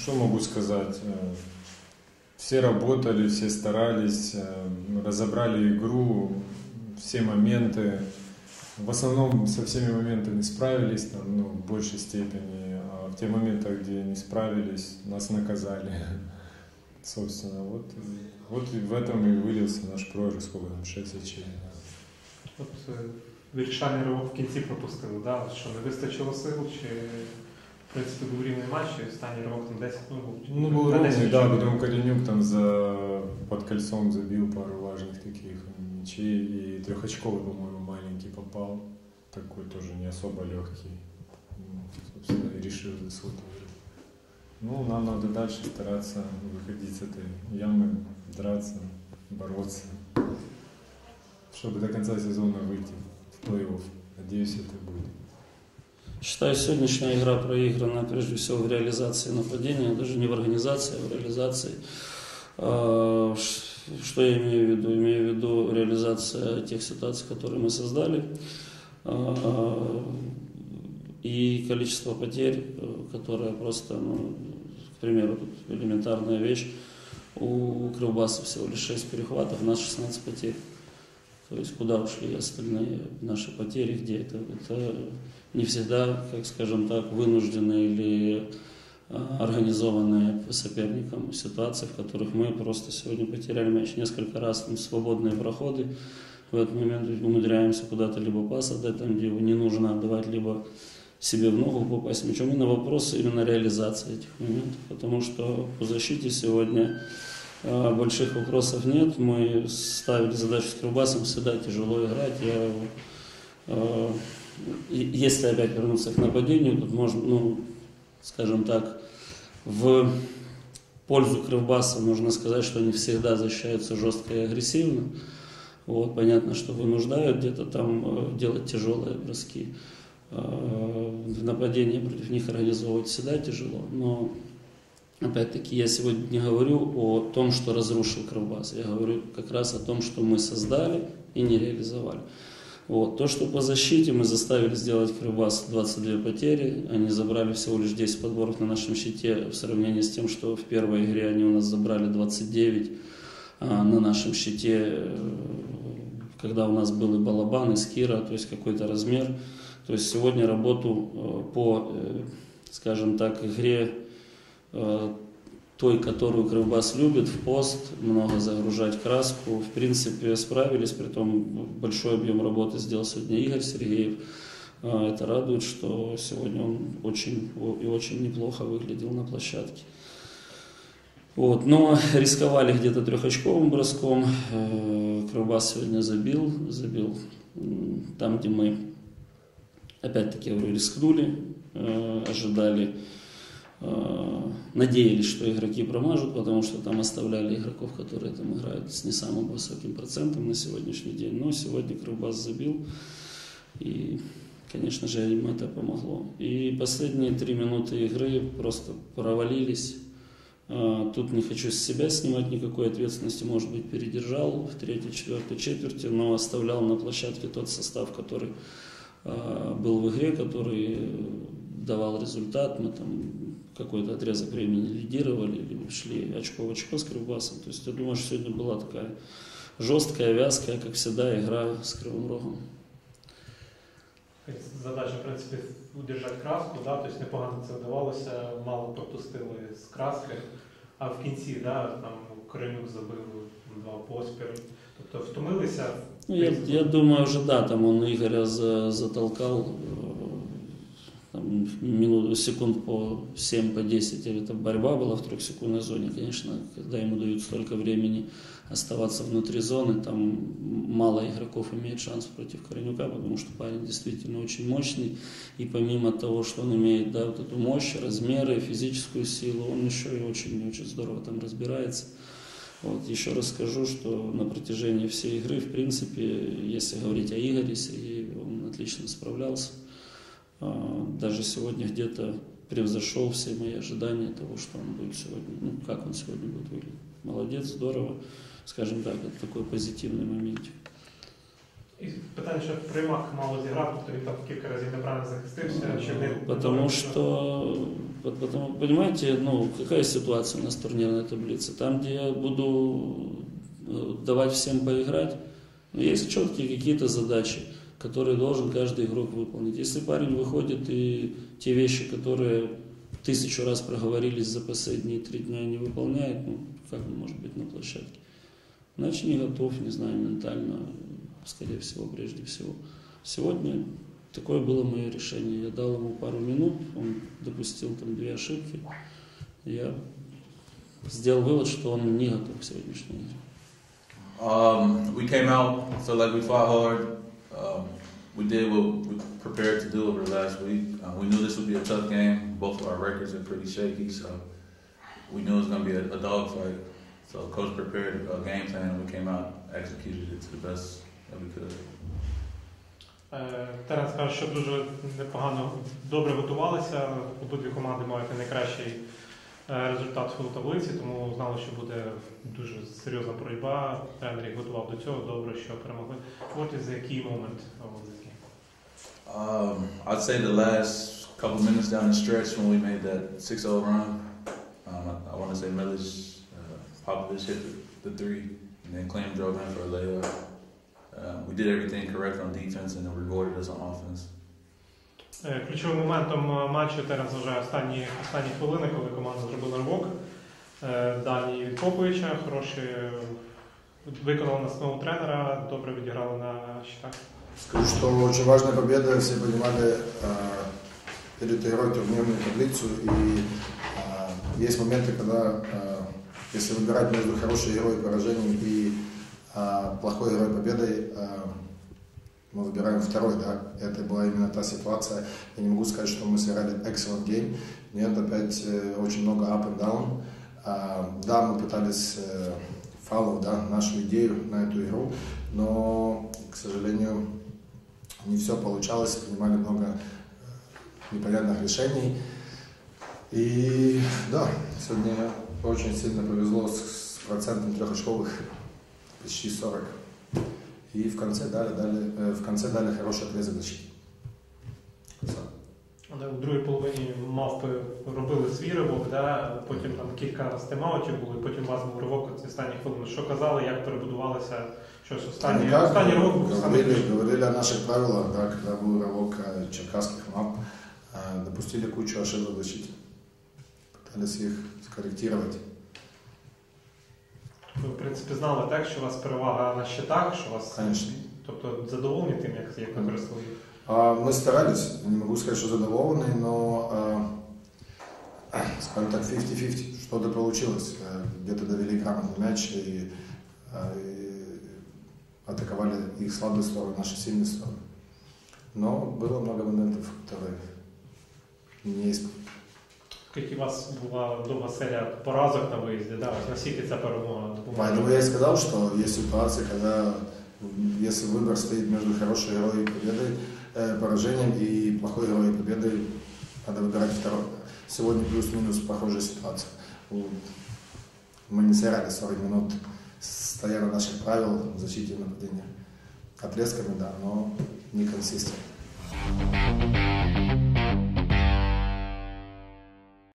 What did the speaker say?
что могу сказать? Все работали, все старались, разобрали игру, все моменты. В основном со всеми моментами справились, там, в большей степени. А в те моменты, где не справились, нас наказали. Собственно, вот и в этом и вылился наш проигрыш, сколько там, 6 очей. От вирішальний ривок в кінці пропустили, да? Що не вистачило сил, чи в принципі був рівний матч, і останній ривок там 10, ну был ровный, да, потом Коренюк там под кольцом забил пару важных таких мячей, и трехочковый, по-моему, маленький попал, такой тоже не особо легкий, собственно, и решил исход. Ну, нам надо дальше стараться выходить с этой ямы, драться, бороться, чтобы до конца сезона выйти в плей-офф. Надеюсь, это будет. Считаю, сегодняшняя игра проиграна прежде всего в реализации нападения, даже не в организации, а в реализации. Что я имею в виду? Имею в виду реализация тех ситуаций, которые мы создали, и количество потерь, которое просто, к примеру, тут элементарная вещь, у Кривбаса всего лишь 6 перехватов, у нас 16 потерь. То есть куда ушли остальные наши потери, где это не всегда, как скажем так, вынужденные или организованные соперником ситуации, в которых мы просто сегодня потеряли мяч несколько раз, там свободные проходы, в этот момент умудряемся куда-то либо пас отдать, там где его не нужно отдавать, либо себе в ногу попасть мячом. Именно вопрос именно реализации этих моментов, потому что по защите сегодня больших вопросов нет. Мы ставили задачу с Кривбасом, всегда тяжело играть. Если опять вернуться к нападению, тут можно, скажем так, в пользу Кривбаса можно сказать, что они всегда защищаются жестко и агрессивно. Вот, понятно, что вынуждают где-то там делать тяжелые броски. В нападении против них организовывать всегда тяжело, но опять-таки я сегодня не говорю о том, что разрушил Кривбас, я говорю как раз о том, что мы создали и не реализовали. Вот. То, что по защите мы заставили сделать Кривбас 22 потери, они забрали всего лишь 10 подборов на нашем щите в сравнении с тем, что в первой игре они у нас забрали 29 на нашем щите, когда у нас был и Балабан, и Скира, то есть какой-то размер. То есть сегодня работу по, скажем так, игре той, которую Кривбас любит, в пост, много загружать краску, в принципе справились, притом большой объем работы сделал сегодня Игорь Сергеев. Это радует, что сегодня он очень и очень неплохо выглядел на площадке. Вот. Но рисковали где-то трехочковым броском. Кривбас сегодня забил там, где мы, опять-таки, говорю, рискнули, ожидали, надеялись, что игроки промажут, потому что там оставляли игроков, которые там играют с не самым высоким процентом на сегодняшний день. Но сегодня Кривбас забил, и, конечно же, им это помогло. И последние 3 минуты игры просто провалились. Тут не хочу с себя снимать никакой ответственности, может быть, передержал в 3-й, 4-й четверти, но оставлял на площадке тот состав, который был в игре, который давал результат. Мы там какой-то отрезок времени лидировали, или шли очко в очко с Кривбасом. То есть я думаю, что сегодня была такая жесткая, вязкая, как всегда, игра с Кривым Рогом. Задача, в принципі, удержати краску, да? Тобто непогано це вдавалося, мало пропустили з краски, а в кінці, да, там Коренюк забив 2 поспіль. Тобто втомилися? Я думаю, уже да, там он Игоря затолкал там, секунд по 7, по 10, это борьба была в 3-секундной зоне, конечно, когда ему дают столько времени оставаться внутри зоны, там мало игроков имеет шанс против Коренюка, потому что парень действительно очень мощный, и помимо того, что он имеет, да, вот эту мощь, размеры, физическую силу, он еще и очень здорово там разбирается. Вот, еще раз скажу, что на протяжении всей игры, в принципе, если говорить о Игоре Сергееве, он отлично справлялся. Даже сегодня где-то превзошел все мои ожидания того, что он будет сегодня, как он сегодня будет выглядеть. Молодец, здорово, скажем так, это такой позитивный момент. І питання, що Примак мало зіграв, тобто він там кілька разів неправильно захистився, чи не... Потому, понимаете, ну, какая ситуация у нас в турнирной таблице? Там, где я буду давать всем поиграть, есть четкие какие-то задачи, которые должен каждый игрок выполнить. Если парень выходит и те вещи, которые 1000 раз проговорились за последние 3 дня, не выполняет, ну, как он может быть на площадке? Значит, не готов, не знаю, ментально, скорее всего, прежде всего. Сегодня такое было мое решение. Я дал ему пару минут, он допустил там 2 ошибки. Я сделал вывод, что он не готов к сегодняшней игре. We came out, felt like we fought hard. We did what we prepared to do over the last week. We knew this would be a tough game. Both of our records are pretty shaky, so we knew it was going to be a dogfight. So coach prepared a game plan, and we came out, executed it to the best that we could. Теренс каже, що дуже непогано, добре готувалися. Обидві команди мають найкращий результат в таблиці, тому знали, що буде дуже серйозна боротьба. Тренер їх готував до цього, добре, що перемогли. What is the key moment of this game? I'd say the last couple minutes down the stretch when we made that 6-0 run. I want to say Milic, Popovich hit the 3, and then Clem drove in for a layup. We did everything correct on defense and then rewarded us on offense. Ключовим моментом матчу Теренс вважає останні хвилини, коли команда зробила ривок. Дані від Поповича, хороші виконали на основу тренера, добре відіграли на щитах. Скажу, что очень важная победа, все понимали перед игрой турнирную таблицу, и есть моменты, когда если выбирать между хорошей игрой и поражением и плохой игрой и победой, мы выбираем второй, да, это была именно та ситуация. Я не могу сказать, что мы сыграли excellent game, нет, опять очень много up and down. Да, мы пытались follow, да, нашу идею на эту игру, но, к сожалению, не все получалось, принимали много непонятных решений. И да, сегодня очень сильно повезло с процентом трехочковых, почти 40. И в конце дали хороший отрезок защиты. У другій половині мавпи робили свій ривок, да? Потім там кілька стейм-аутів було, потім у вас був ривок ці останні хвилини. Що казали, як перебудувалися щось останній ривок був саме? Говорили о наших правилах, да, когда был рывок черкасских мавп, допустили кучу ошибок в защите. Пытались их скорректировать. Ви, в принципі, знали так, що у вас перевага на щитах, що у вас... Конечно. Тобто задоволені тим, як використали? Мы старались, не могу сказать, что задоволены, но, скажем так, 50-50, что-то получилось. Где-то довели грамотный мяч и атаковали их слабые стороны, наши сильные стороны. Но было много моментов, которые не исправили. Скільки у вас була довга серія поразок на виїзді, да? Наскільки ця перемога допомогла? Поэтому я и сказал, что есть ситуации, когда если выбор стоит между хорошей игрой и победой, поражением и плохой игрой и победой, надо выбирать второй. Сегодня плюс-минус похожая ситуация. Мы не сыграли 40 минут, стоя на наших правил в защите и нападении. Отрезками, да, но не консистентно.